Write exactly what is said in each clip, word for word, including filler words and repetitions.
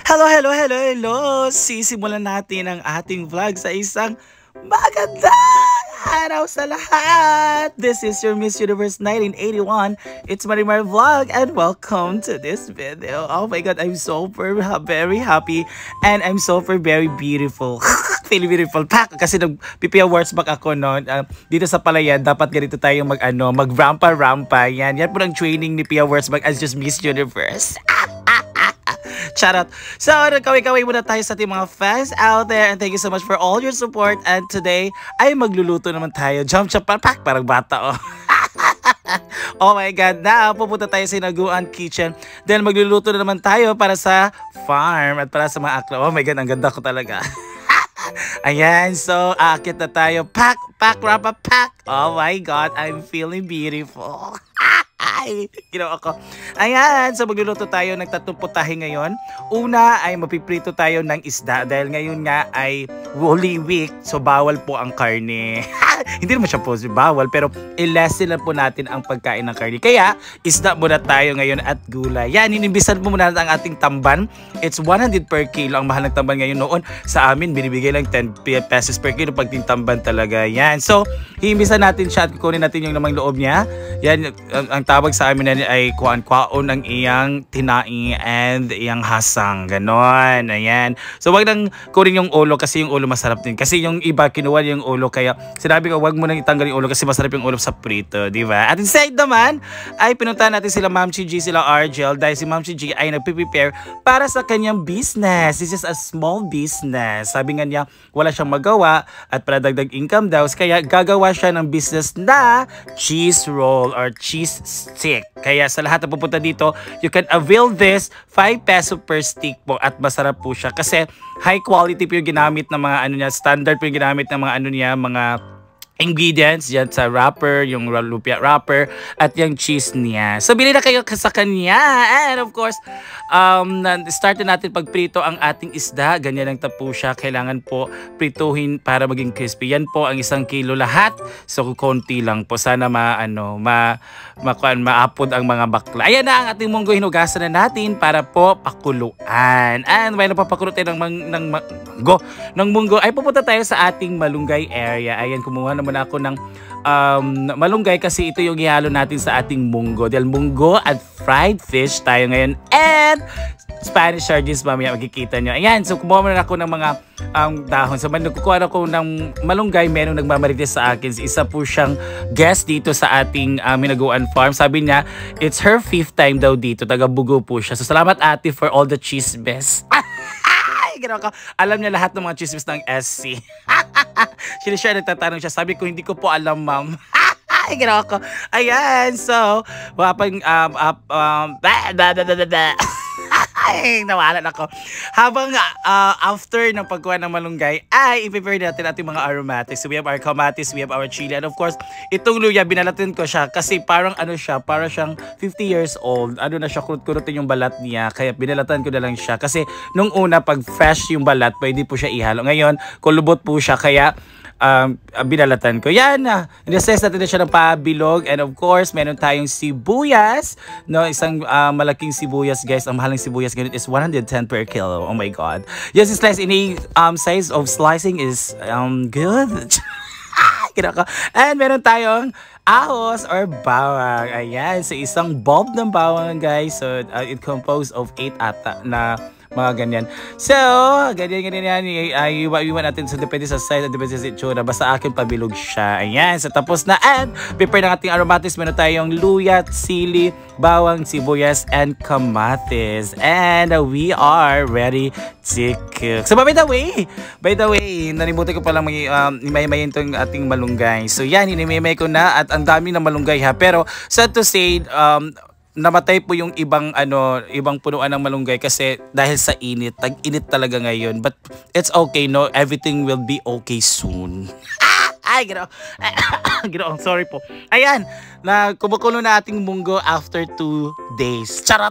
Hello, hello, hello, hello! Sisimulan natin ang ating vlog sa isang magandang araw sa lahat! This is your Miss Universe nineteen eighty-one. It's Marimar Vlog and welcome to this video. Oh my God, I'm super very happy and I'm super very beautiful. Feel beautiful. Pak! Kasi nag-P P Awards back ako noon. Uh, dito sa Palayan, dapat ganito tayo mag, ano, mag-rampa-rampa. Yan. Yan po ang training ni P P Awards back as just Miss Universe. Charot. So, nagkaway-kaway muna tayo sa ating mga fans out there and thank you so much for all your support. And today, ay magluluto naman tayo. Jump, jump, pak, parang bata, oh. Oh my God, now pupunta tayo sa Hinaguan Kitchen. Then magluluto na naman tayo para sa farm at para sa mga akla. Oh my God, ang ganda ko talaga. Ayan, so akit na tayo. Pak, pak, rapa, pak. Oh my God, I'm feeling beautiful. Ay, ginawa ko. Ayan, so magluluto tayo ng tatlong putahe ngayon. Una ay mapiprito tayo ng isda dahil ngayon nga ay Holy Week, so bawal po ang karne. Hindi naman siya po bawal, pero i-lessen lang po natin ang pagkain ng karne. Kaya, isda muna tayo ngayon at gulay. Yan, inimbisan po muna natin ang ating tamban. It's one hundred per kilo. Ang mahal ng tamban ngayon noon. Sa amin, binibigay lang ten pesos per kilo pag tamban talaga. Yan. So, hiimbisan natin siya at kunin natin yung lamang loob niya. Yan, ang, ang tawag sa amin na ay kuan-kwaon ng iyang tinai and iyang hasang. Ganon. Ayan. So, wag nang kunin yung ulo kasi yung ulo masarap din. Kasi yung iba, kinuha yung ulo. Kaya, sinabi ko, wag mo nang itanggal yung ulo kasi masarap yung ulo sa prito. Diba? At inside naman, ay pinuntahan natin sila Ma'am Chi G, sila Argel. Dahil si Ma'am Chi G ay nagpe-prepare para sa kanyang business. This is a small business. Sabi nga niya, wala siyang magawa at para dagdag income daw. Kaya gagawa siya ng business na cheese roll or cheese stick. Kaya sa lahat na pupunta dito, you can avail this five peso per stick po at masarap po siya kasi high quality po yung ginamit ng mga ano niya, standard po yung ginamit ng mga ano niya, mga ingredients yan sa wrapper, yung lumpia wrapper at yung cheese niya. So bili na kayo sa kanya. And of course, um, start na natin pagprito ang ating isda. Ganyan lang tapo siya. Kailangan po prituhin para maging crispy. Yan po ang isang kilo lahat. So konti lang po. Sana ma, ano, ma, ma, maapod ang mga bakla. Ayan na ang ating munggo. Hinugasan na natin para po pakuluan. And may napapakulo tayo ng, mang, ng munggo. Ng munggo ay pupunta tayo sa ating malunggay area. Ayan, kumuha na muna ako ng um, malunggay kasi ito yung ihalo natin sa ating munggo. Dahil munggo at fried fish tayo ngayon. And Spanish sardines mamaya magkikita nyo. Ayan, so kumuha muna ako ng mga um, dahon. So kukuha ako ng malunggay. Merong nagmamarites sa akin. Isa po siyang guest dito sa ating um, Hinaguan Farm. Sabi niya, it's her fifth time daw dito. Taga-Bugo po siya. So salamat ate for all the cheese best. Alam niya lahat ng mga chismis ng S C. Sinishare, nagtatanong siya. Sabi ko, hindi ko po alam, ma'am. Ay, ginawa ko. Ayan, so, wapang, um, up, um, da, da, da, da, da. Ay, nawalan ako. Habang uh, after ng pagkuha ng malunggay, ay i-prepare natin ating mga aromatics. So we have our kamatis, we have our chili, and of course, itong luya, binalatin ko siya kasi parang ano siya, parang siyang fifty years old. Ano na siya, kurut-kurutin yung balat niya. Kaya binalatan ko na lang siya. Kasi nung una, pag fresh yung balat, pwede po siya ihalo. Ngayon, kulubot po siya, kaya Um, binalatan ko. Yan na. Uh, In-assess natin na siya ng pabilog. And of course, meron tayong sibuyas. No, isang uh, malaking sibuyas, guys. Ang mahal ng sibuyas ganito is one hundred ten per kilo. Oh my God. Yes, the slice in a um, size of slicing is um, good. And meron tayong ahos or bawang. Ayan. So, isang bulb ng bawang, guys. So, uh, it composed of eight ata na mga ganyan. So, ganyan, ganyan yan. Ay, iwan natin sa depende sa size, depende sa itsura. Basta akin pabilog siya. Ayan. So, tapos na. And, prepare ng ating aromatics. Meron tayong luya, sili, bawang, sibuyas, and kamatis. And uh, we are ready to cook. So, by the way, by the way, nalimutan ko palang may, um, imay-imayin itong ating malunggay. So, yan, inimay ko na at ang dami ng malunggay ha. Pero, sad to say, um, namatay po yung ibang ano, ibang punuan ng malunggay kasi dahil sa init, tag-init talaga ngayon. But it's okay, no? Everything will be okay soon. Ay, gano'n. Gano'n, sorry po. Ayan, na kumukulo na ating munggo after two days. Charot!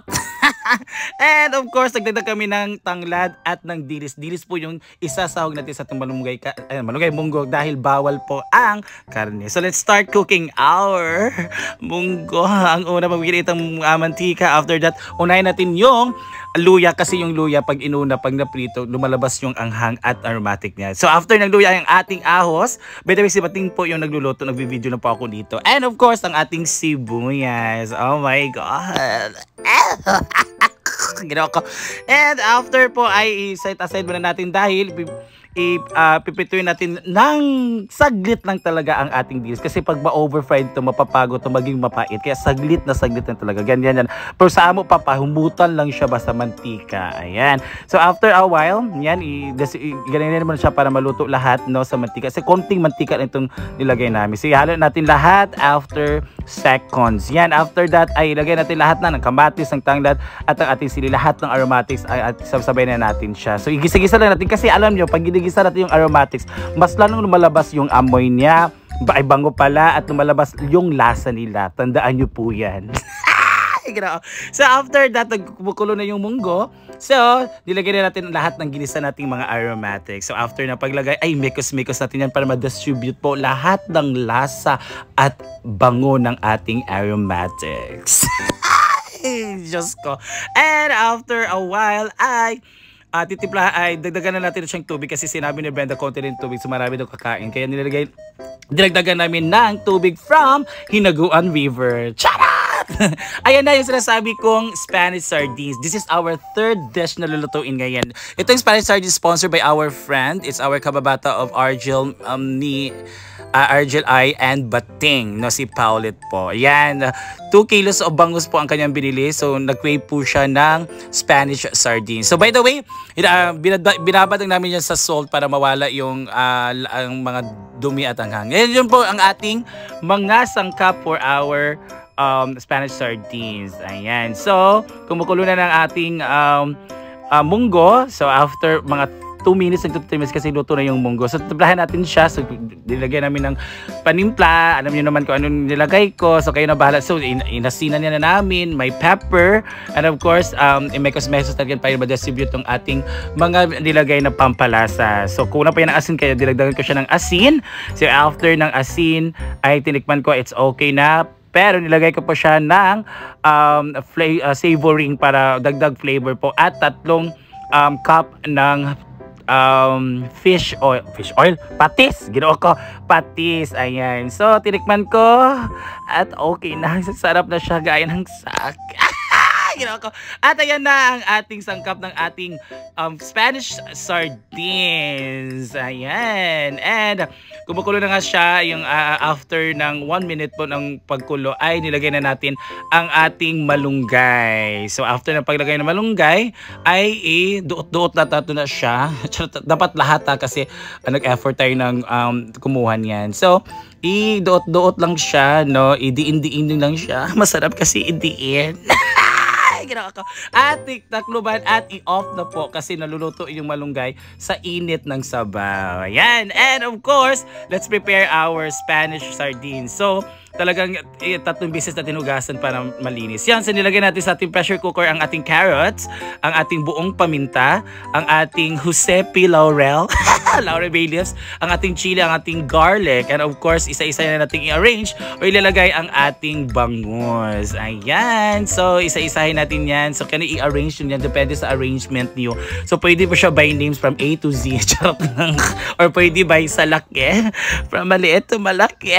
And of course, nagdagdag kami ng tanglad at ng dilis. Dilis po yung isasahog natin sa ating malunggay, eh, malunggay munggo dahil bawal po ang karne. So let's start cooking our munggo. Ang una, pagpigil itong uh, mantika. After that, unahin natin yung luya kasi yung luya pag inuna, pag naprito, lumalabas yung anghang at aromatic niya. So after ng luya, yung ating ahos, by the way, si Bating po yung nagluluto, nagvi-video na po ako dito. And of course, ang ating sibuyas. Oh my God. Ginawa ko. And after po ay set aside muna natin dahil i uh, pipituin natin ng saglit lang talaga ang ating dilis kasi pag ma-overfried to mapapagod to maging mapait, kaya saglit na saglit na talaga, ganyan yan. Pero sa amo papahumutan lang siya basta mantika. Ayan, so after a while yan, ganyan naman siya para maluto lahat, no, sa mantika kasi konting mantika lang itong nilagay namin. So ihalo natin lahat after seconds. Yan, after that ay ilagay natin lahat na ng kamatis, ng tanglad at ang ating sili, lahat ng aromatics ay at sabay na natin siya. So igisa-gisa lang natin kasi alam nyo, pag ginigisa natin yung aromatics, mas lalong lumalabas yung amoy niya, ay bango pala, at lumalabas yung lasa nila. Tandaan nyo po yan. So after that, nagkumukulo na yung munggo. So nilagay na natin lahat ng ginisa nating mga aromatics. So after na paglagay, ay mikos-mikos natin yan para ma-distribute po lahat ng lasa at bango ng ating aromatics. Diyos ko. And after a while, ay Uh, titipla ay dagdagan na natin siyang tubig kasi sinabi ni Brenda konti rin tubig, so marami daw kakain. Kaya nilagay, dinagdagan namin ng tubig from Hinaguan River. Charot! Ayan na yung sinasabi kong Spanish sardines. This is our third dish na lulutuin ngayon. Itong Spanish sardines sponsored by our friend. It's our kababata of Argel um, ni uh, Argel I and Bating, no, si Paulette po. Ayan, two kilos of bangus po ang kanyang binili. So nag-crave po siya ng Spanish sardines. So by the way, uh, binabadang namin yan sa salt para mawala yung uh, ang mga dumi at anghang. Ngayon yun po ang ating mga sangkap for our um, Spanish sardines. Ayan. So kumukulo na ng ating um, uh, munggo. So after mga two minutes, nagtutuloy minutes kasi luto na yung munggo. So tiplahan natin siya. So nilagay namin ng panimpla. Alam niyo naman kung anong nilagay ko. So kayo na bahala. So in inasinan niya na namin. May pepper. And of course, um, imekos-mekos natin para ma-distribute yung ating mga nilagay na pampalasa. So kung na pa yan ng asin, kaya dilagdagan ko siya ng asin. So after ng asin, ay tinikman ko, it's okay na. Pero nilagay ko po siya ng um, uh, savoring para dagdag flavor po. At tatlong um, cup ng um fish oil fish oil patis, ginawa ko patis. Ayan, so tinikman ko at okay na, sarap na siya, gaya ng sak. Ginawa ko. At ayan na ang ating sangkap ng ating um, Spanish sardines. Ayan. And kumukulo na nga siya. Yung uh, after ng one minute po ng pagkulo ay nilagay na natin ang ating malunggay. So after ng paglagay ng malunggay ay i-duot-duot na tato na siya. Dapat lahat ha, kasi uh, nag-effort tayo ng um, kumuha niyan. So i-duot-duot lang siya, no? I-diin-diin lang siya. Masarap kasi i-diin. Ginawa ko. At takluban at i-off na po kasi naluluto yung malunggay sa init ng sabaw. Ayan. And of course, let's prepare our Spanish sardines. So, talagang eh, tatlong beses na tinugasan para malinis. Yan, so nilagay natin sa ating pressure cooker ang ating carrots, ang ating buong paminta, ang ating Josepi laurel, laurel bay leaves, ang ating chili, ang ating garlic, and of course, isa-isa na natin i-arrange o ilalagay ang ating bangus. Ayan. So, isa-isahin natin yan. So, kaya i-arrange yun yan. Depende sa arrangement niyo. So, pwede po siya by names from A to Z. Charot lang. Or pwede by sa laki. From maliit to malaki.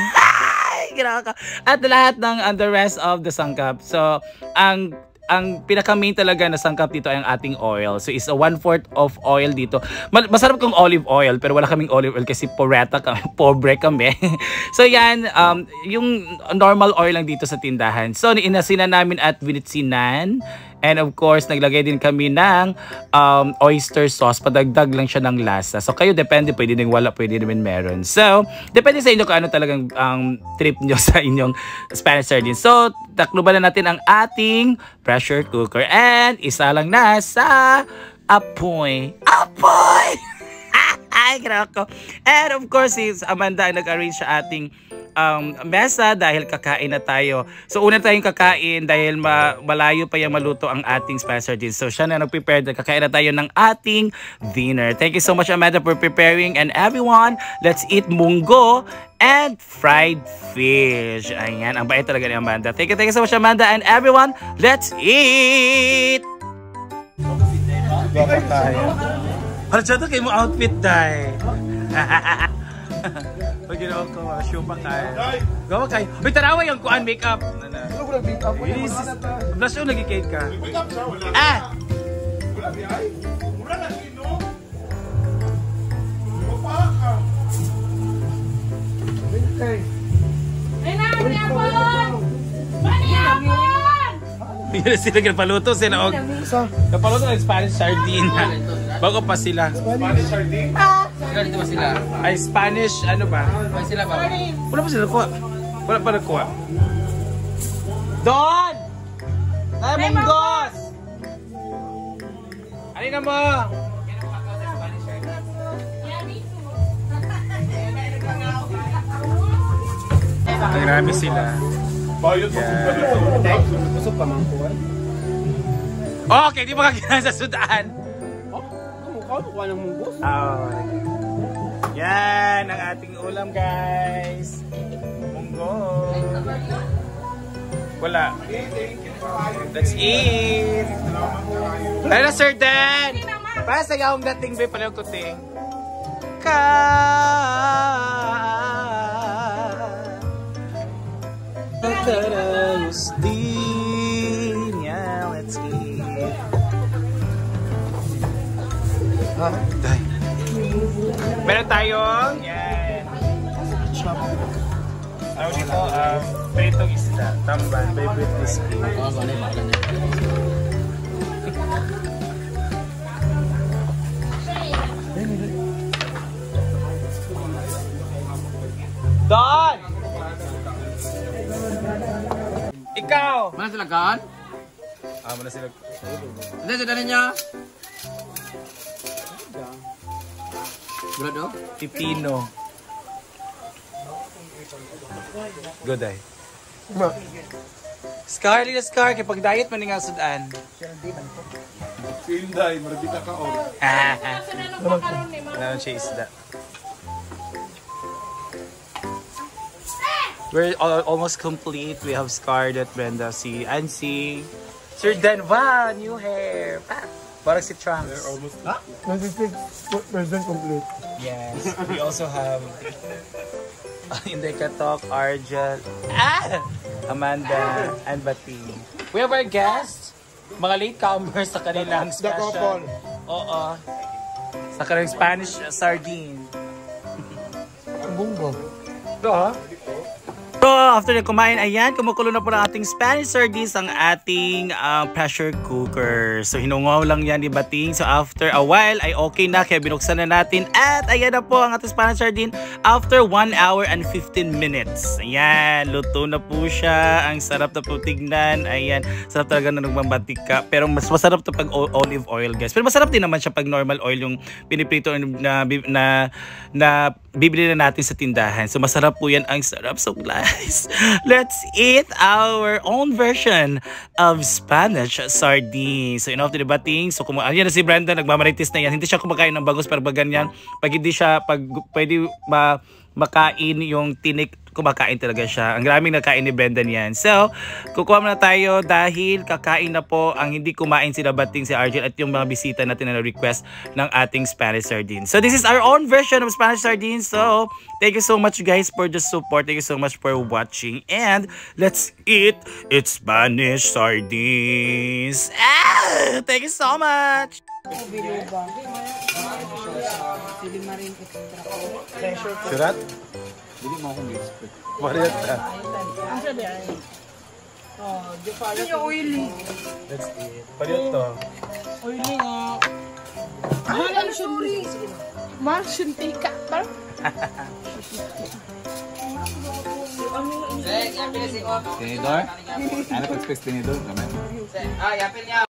At lahat ng uh, the rest of the sangkap. So, ang ang pinaka-main talaga na sangkap dito ay ang ating oil. So, is a one-fourth of oil dito. Masarap kong olive oil, pero wala kaming olive oil kasi poreta kami, pobre kami. So, yan, um, yung normal oil lang dito sa tindahan. So, inasinan namin at vinitsinan. And of course, naglagay din kami ng um, oyster sauce. Padagdag lang siya ng lasa. So kayo, depende. Pwede din wala, pwede din meron. So, depende sa inyo kung ano talagang um, trip nyo sa inyong Spanish sardines. So, takluban na natin ang ating pressure cooker. And isa lang na sa apoy. Apoy! Ay, grabe ko. And of course, si Amanda ay nag-arrange sa ating um, mesa dahil kakain na tayo. So una tayong kakain dahil ma malayo pa yung maluto ang ating Spanish sardines. So siya na nag-prepare, kakain na tayo ng ating dinner. Thank you so much, Amanda, for preparing. And everyone, let's eat munggo and fried fish. Ayan, ang bait talaga ni Amanda. Thank you, thank you so much, Amanda. And everyone, let's eat! Gawin tayo. Para siya ito kayo mo outfit tayo. Pag ginawa ko, show pa kayo. Gawa kayo. Uy, tarawa yung kuan makeup. Ano ko lang makeup? Blush yung nag-cake ka. Makeup siya, wala. Ah! Wala di ay? Mura na sino? Mapa ka. Bintay. Ay na, maniyapon! Maniyapon! Hindi na sila nagpaluto. Sila og... Napaluto ng Spanish sardine. Bago pa sila. Spanish sardine? Sila dito ba sila? Ay, Spanish, ano ba? Ay sila ba? Wala pa sila kuha. Wala pa nagkuha. Don! Tayo munggos! Alin na mo? Marami sila. Bayot mo kung ganito. Busog pa man ko. Okay, di ba kailangan sa Sudan? Oh, mukha mukha ng munggos. Oh. Yan ang ating ulam, guys. Munggo. Wala. Let's eat. Tara na, Sir Dan. Para sa gawang dating ba pala ko ting. Ka. Pagkaros din. Yeah, let's eat. Ha? Day. Meron tayong yan. Ano dito? Um, pritong isda. Tamban. Favorite whiskey. Oh, bale ba lang. Don! Ikaw! Mana sila kan? Ah, mana sila? Hindi sa dali niya. Bulat do? Pipino. Good day. Scar, lila Scar, kaya pag diet man nga sudan. Si Inday, marami ka ka o. Meron siya isda. We're al almost complete. We have Scarlett, Brenda, si Ansi, Sir Dan. Wow, new hair. Ah, parang si Trunks. Almost. Huh? ninety-six percent complete. Yes. We also have Inday Katok, Arjel, ah! Amanda, and Bating. We have our guests, mga latecomers sa kanilang The special. couple. Oo. Sa kanilang Spanish sardine. Bunggo. Ito ha? So, after na kumain, ayan, kumukulo na po ng ating Spanish sardines ang ating uh, pressure cooker. So, hinungaw lang yan ni Bating. So, after a while, ay okay na. Kaya binuksan na natin. At, ayan na po ang ating Spanish sardine after one hour and fifteen minutes. Ayan, luto na po siya. Ang sarap na po tignan. Ayan, sarap talaga na nagmambatik ka. Pero mas masarap to pag olive oil, guys. Pero masarap din naman siya pag normal oil yung piniprito na, na, na bibili na natin sa tindahan. So, masarap po yan. Ang sarap. So, guys, let's eat our own version of Spanish sardines. So, enough to the Bating. So, kung ayan na si Brenda, nagmamaritis na yan. Hindi siya kumakain ng bagos pero pag ganyan. Pag hindi siya, pag pwede ma, makain yung tinik, kumakain talaga siya. Ang maraming nakain ni Brenda niyan. So, kukuha muna tayo dahil kakain na po ang hindi kumain sila Bating, si Argel at yung mga bisita natin na request ng ating Spanish sardines. So, this is our own version of Spanish sardines. So, thank you so much guys for the support. Thank you so much for watching. And, let's eat It's Spanish sardines. Ah! Thank you so much! Surat? Dili mo akong biscuit. Mariat ka. Ang sabi ay. Oh, di pa alam. Yung oily. Let's eat. Mariat to. Oily nga. Mahal ang sorry. Mahal siyang tika. Parang. Tinidor? Ano pag-expect tinidor? Ah, yapil niya.